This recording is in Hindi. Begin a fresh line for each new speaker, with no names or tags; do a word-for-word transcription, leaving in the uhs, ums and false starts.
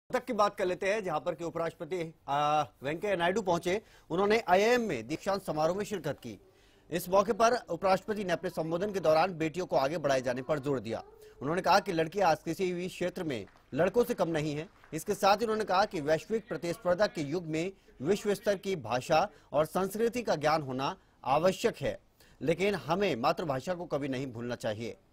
तक की बात कर लेते हैं, जहां पर के उपराष्ट्रपति वेंकैया नायडू पहुंचे। उन्होंने आईआईएम में दीक्षांत समारोह में शिरकत की। इस मौके पर उपराष्ट्रपति ने अपने संबोधन के दौरान बेटियों को आगे बढ़ाए जाने पर जोर दिया। उन्होंने कहा कि लड़कियां आज किसी भी क्षेत्र में लड़कों से कम नहीं है। इसके साथ ही उन्होंने कहा कि वैश्विक प्रतिस्पर्धा के युग में विश्व स्तर की भाषा और संस्कृति का ज्ञान होना आवश्यक है, लेकिन हमें मातृभाषा को कभी नहीं भूलना चाहिए।